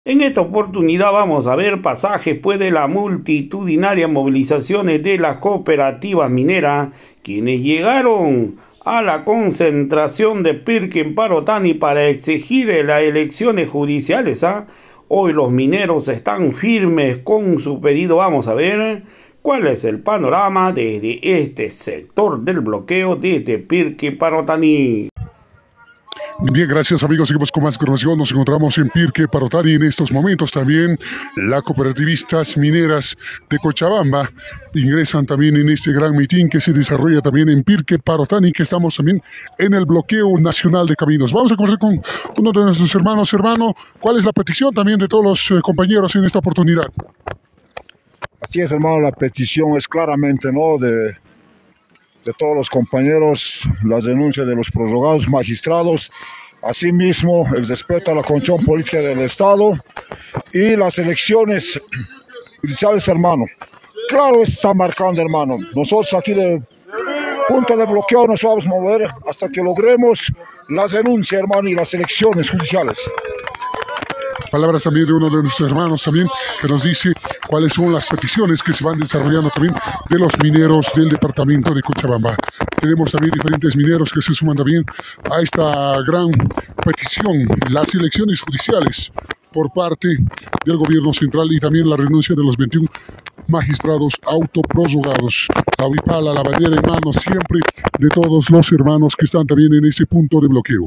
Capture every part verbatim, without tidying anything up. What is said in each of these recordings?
En esta oportunidad vamos a ver pasajes pues de las multitudinarias movilizaciones de las cooperativas mineras, quienes llegaron a la concentración de Pirque en Parotani para exigir las elecciones judiciales. ¿ah? Hoy los mineros están firmes con su pedido. Vamos a ver cuál es el panorama desde este sector del bloqueo desde Pirque Parotani. Bien, gracias amigos, seguimos con más información. Nos encontramos en Pirque Parotani en estos momentos. También las cooperativistas mineras de Cochabamba ingresan también en este gran mitin que se desarrolla también en Pirque Parotani, que estamos también en el bloqueo nacional de caminos. Vamos a conversar con uno de nuestros hermanos. Hermano, ¿cuál es la petición también de todos los eh, compañeros en esta oportunidad? Así es, hermano, la petición es claramente, ¿no?, de... de todos los compañeros, las denuncias de los prorrogados magistrados, asimismo el respeto a la constitución política del Estado y las elecciones judiciales, hermano. Claro, está marcando, hermano. Nosotros aquí de punto de bloqueo nos vamos a mover hasta que logremos las denuncias, hermano, y las elecciones judiciales. Palabras también de uno de nuestros hermanos también, que nos dice cuáles son las peticiones que se van desarrollando también de los mineros del departamento de Cochabamba. Tenemos también diferentes mineros que se suman también a esta gran petición, las elecciones judiciales por parte del gobierno central y también la renuncia de los veintiún magistrados autoprorrogados. La huipala, la bandera en mano siempre de todos los hermanos que están también en este punto de bloqueo.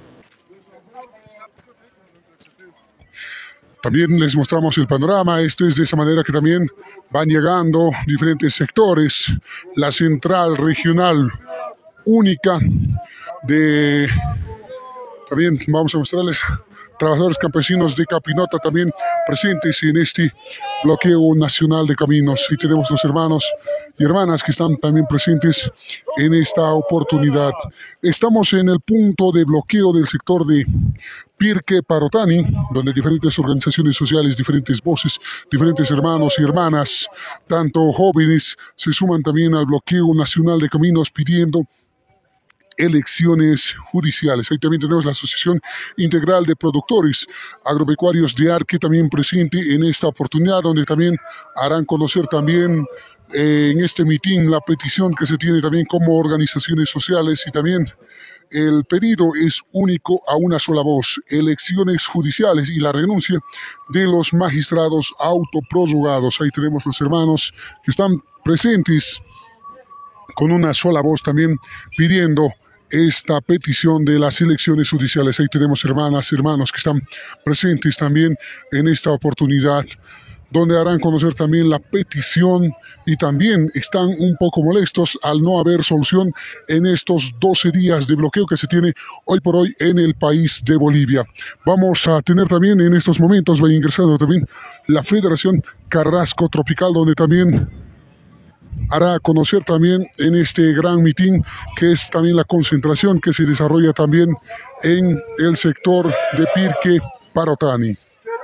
También les mostramos el panorama. Esto es de esa manera que también van llegando diferentes sectores. La central regional única de... También vamos a mostrarles trabajadores campesinos de Capinota también presentes en este bloqueo nacional de caminos. Y tenemos los hermanos y hermanas que están también presentes en esta oportunidad. Estamos en el punto de bloqueo del sector de Pirque Parotani, donde diferentes organizaciones sociales, diferentes voces, diferentes hermanos y hermanas, tanto jóvenes, se suman también al bloqueo nacional de caminos pidiendo elecciones judiciales. Ahí también tenemos la Asociación Integral de Productores Agropecuarios de Arque también presente en esta oportunidad, donde también harán conocer también eh, en este mitin la petición que se tiene también como organizaciones sociales, y también el pedido es único a una sola voz: elecciones judiciales y la renuncia de los magistrados autoprorrogados. Ahí tenemos los hermanos que están presentes con una sola voz también pidiendo esta petición de las elecciones judiciales. Ahí tenemos hermanas, hermanos que están presentes también en esta oportunidad, donde harán conocer también la petición y también están un poco molestos al no haber solución en estos doce días de bloqueo que se tiene hoy por hoy en el país de Bolivia. Vamos a tener también en estos momentos, va ingresando también la Federación Carrasco Tropical, donde también hará conocer también en este gran mitin, que es también la concentración que se desarrolla también en el sector de Pirque Parotani.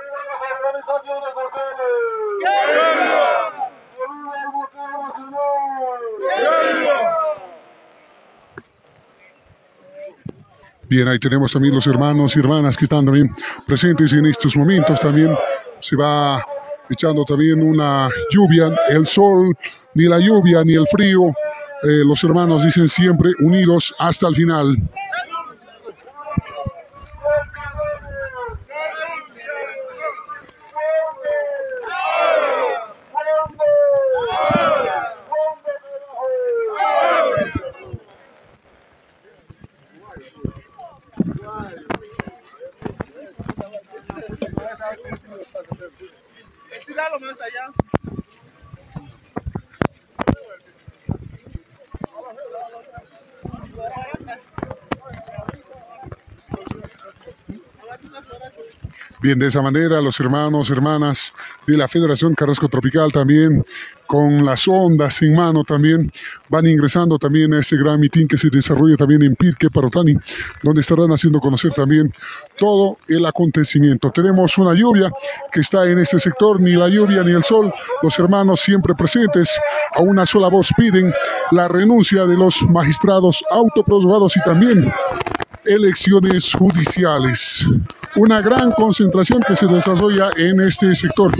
Bien, ahí tenemos también los hermanos y hermanas que están también presentes en estos momentos. También se va echando también una lluvia, el sol, ni la lluvia, ni el frío. Eh, los hermanos dicen siempre unidos hasta el final. Estiralo más allá. Bien, de esa manera los hermanos, hermanas de la Federación Carrasco Tropical también con las ondas en mano también van ingresando también a este gran mitin que se desarrolla también en Pirque Parotani, donde estarán haciendo conocer también todo el acontecimiento. Tenemos una lluvia que está en este sector, ni la lluvia ni el sol, los hermanos siempre presentes, a una sola voz piden la renuncia de los magistrados autoprorrogados y también elecciones judiciales. una gran concentración que se desarrolla en este sector.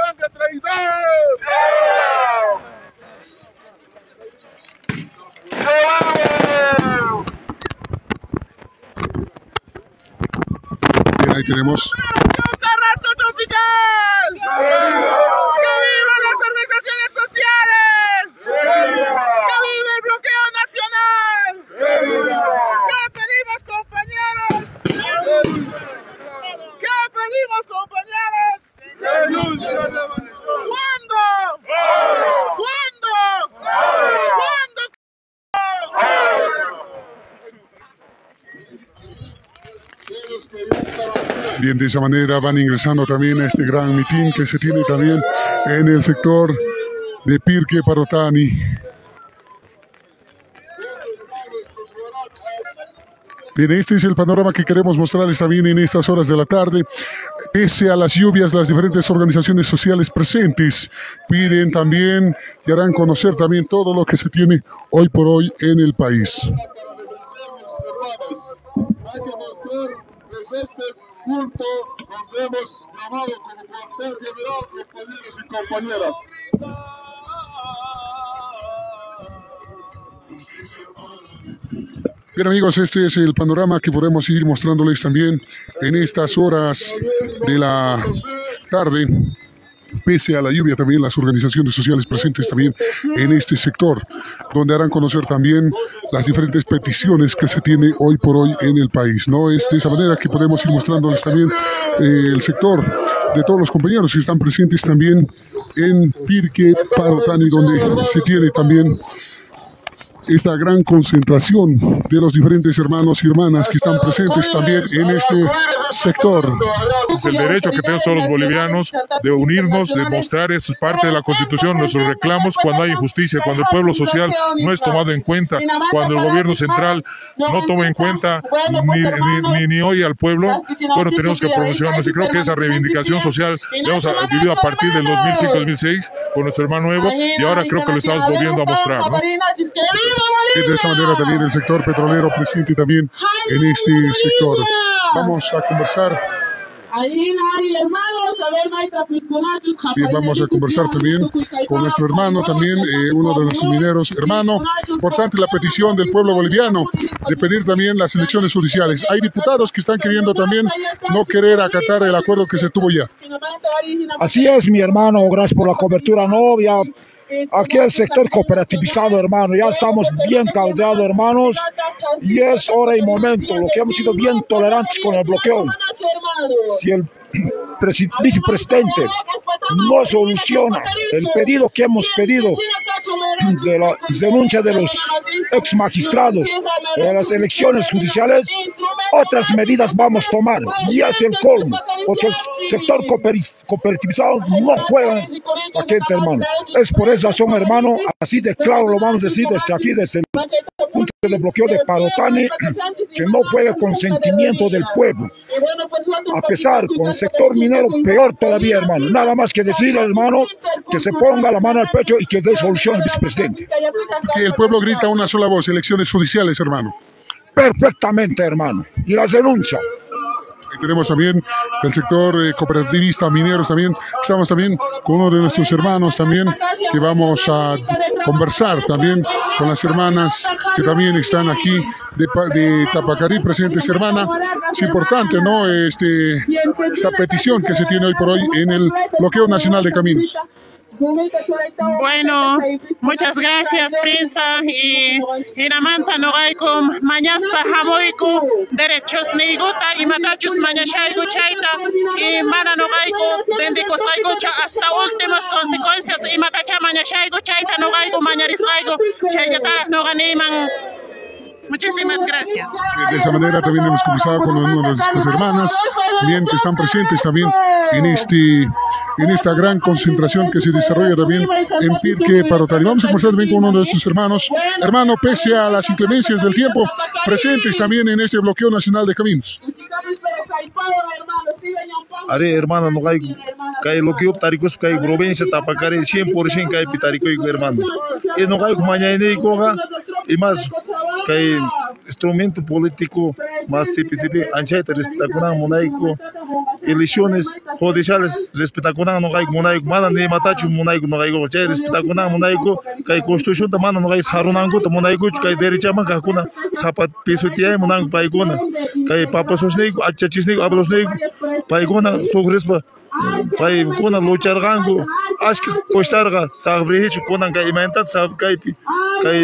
Bien, ahí tenemos. Bien, de esa manera van ingresando también a este gran mitin que se tiene también en el sector de Pirque Parotani. Bien, este es el panorama que queremos mostrarles también en estas horas de la tarde. Pese a las lluvias, las diferentes organizaciones sociales presentes piden también y harán conocer también todo lo que se tiene hoy por hoy en el país. Hay que mostrar desde este punto donde hemos llamado como cuartel general, compañeros y compañeras. Bien amigos, este es el panorama que podemos ir mostrándoles también en estas horas de la tarde. Pese a la lluvia, también las organizaciones sociales presentes también en este sector, donde harán conocer también las diferentes peticiones que se tiene hoy por hoy en el país, ¿no? Es de esa manera que podemos ir mostrándoles también eh, el sector de todos los compañeros que están presentes también en Pirque Parotani, donde se tiene también esta gran concentración de los diferentes hermanos y hermanas que están presentes también en este sector. Es el derecho que tenemos todos los bolivianos de unirnos, de mostrar, esto es parte de la Constitución, nuestros reclamos cuando hay injusticia, cuando el pueblo social no es tomado en cuenta, cuando el gobierno central no toma en cuenta ni, ni, ni, ni oye al pueblo. Bueno, tenemos que promocionarnos y creo que esa reivindicación social la hemos vivido a partir del dos mil cinco dos mil seis con nuestro hermano Evo y ahora creo que lo estamos volviendo a mostrar, ¿no? Y de esa manera también el sector petrolero presente también en este sector. Vamos a conversar. Bien, vamos a conversar también con nuestro hermano, también eh, uno de nuestros mineros. Hermano, importante la petición del pueblo boliviano de pedir también las elecciones judiciales. Hay diputados que están queriendo también no querer acatar el acuerdo que se tuvo ya. Así es, mi hermano, gracias por la cobertura novia. Aquí el sector cooperativizado, hermano, ya estamos bien caldeados, hermanos, y es hora y momento, lo que hemos sido bien tolerantes con el bloqueo. Si el vicepresidente no soluciona el pedido que hemos pedido de la denuncia de los ex magistrados de las elecciones judiciales, otras medidas vamos a tomar, y es el colmo, porque el sector cooperativizado no juega aquí, hermano. Es por esa razón, hermano, así de claro lo vamos a decir desde aquí, desde el punto de bloqueo de Parotani, que no juegue con sentimiento del pueblo. A pesar, con el sector minero, peor todavía, hermano. Nada más que decir, hermano, que se ponga la mano al pecho y que dé solución al vicepresidente. Que el pueblo grita una sola voz, elecciones judiciales, hermano. Perfectamente, hermano. Y las denuncias. Tenemos también el sector eh, cooperativista, mineros también. Estamos también con uno de nuestros hermanos también, que vamos a conversar también con las hermanas que también están aquí de, de Tapacarí presentes. Hermana, es importante, ¿no? Este, esta petición que se tiene hoy por hoy en el bloqueo nacional de caminos. Bueno, muchas gracias, prensa, y Inamanta Nogaikum, Mañaspa Jamoiku, derechos Neiguta y Matachus Mañashaigu Chaita, y Mana Nogaiku, Sendico Saigucha, hasta últimas consecuencias, y Matacha Mañashaigu Chaita Nogaiku, Mañarisaigu, Chaitara Noganiman. Muchísimas gracias. De esa manera también hemos conversado con una de nuestras hermanas, bien que están presentes también en este en esta gran concentración que se desarrolla también en Pirque Parotani. Vamos a conversar también con uno de nuestros hermanos. Hermano, pese a las inclemencias del tiempo, presentes también en este bloqueo nacional de caminos. Are hermano, no hay que lo que optaricos que hay provincia Tapacarí cien por ciento que hay pitarico hermano. Y no hay mañana y coja y más que instrumento político más C P C P anchaita respetakunan munayku elecciones judiciales respetakunan no hay munayku mana ni matachu munayku no hay chay respetakunan munayku kay constitución ta mana no hay harunanku ta munayku kay derecha man kakuna zapat pisotia munan paikuna kay papasosneiku achachisneiku ablosneiku paikuna sogrespa paikuna lucharganku ashka costarga sabrihichu kunan kay imentat sab kay kay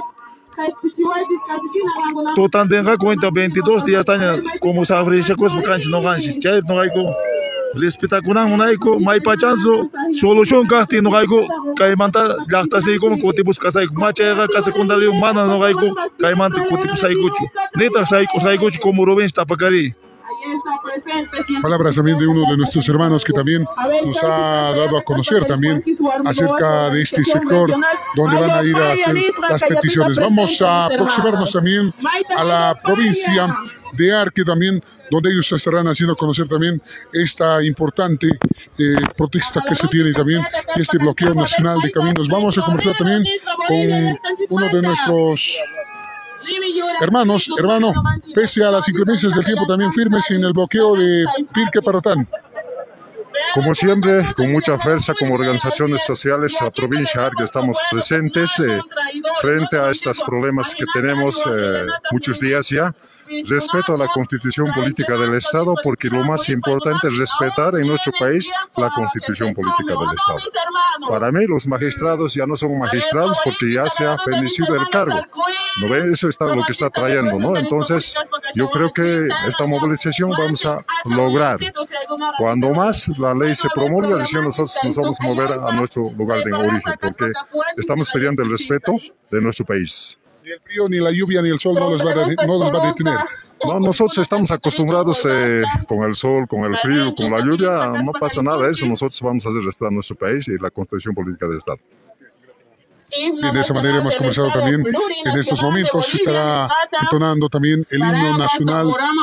Totan tenga cuenta veintidós días taña como sabrihicha cospa canchi no ganchi chay no hay ko respeta kunan munayku may pachanso solución kahti no hay ko kay manta lactas ni como kotibus kasay machayga kasa kundario mana no hay ko kay manta kotibus sayguchu neta sayko sayguchu como Rubén Tapacari. Palabras también de uno de nuestros hermanos que también nos ha dado a conocer también acerca de este sector donde van a ir a hacer las peticiones. Vamos a aproximarnos también a la provincia de Arque también, donde ellos estarán haciendo conocer también esta importante eh, protesta que se tiene también, este bloqueo nacional de caminos. Vamos a conversar también con uno de nuestros hermanos, hermano, pese a las inclemencias del tiempo también firmes en el bloqueo de Pirque Parotán. Como siempre, con mucha fuerza como organizaciones sociales, la provincia de Arque estamos presentes eh, frente a estos problemas que tenemos eh, muchos días ya. Respeto a la constitución política del Estado, porque lo más importante es respetar en nuestro país la constitución política del Estado. Para mí los magistrados ya no son magistrados porque ya se ha fenecido el cargo. ¿No ve? Eso es lo que está trayendo, ¿no? Entonces yo creo que esta movilización vamos a lograr. Cuando más la ley se promulga, nosotros nos vamos a mover a nuestro lugar de origen, porque estamos pidiendo el respeto de nuestro país. Ni el frío, ni la lluvia, ni el sol no los va a, no los va a detener. No, nosotros estamos acostumbrados eh, con el sol, con el frío, con la lluvia, no pasa nada de eso. Nosotros vamos a hacer respetar nuestro país y la constitución política del Estado. Bien, de esa manera hemos conversado también. En estos momentos se estará entonando también el himno nacional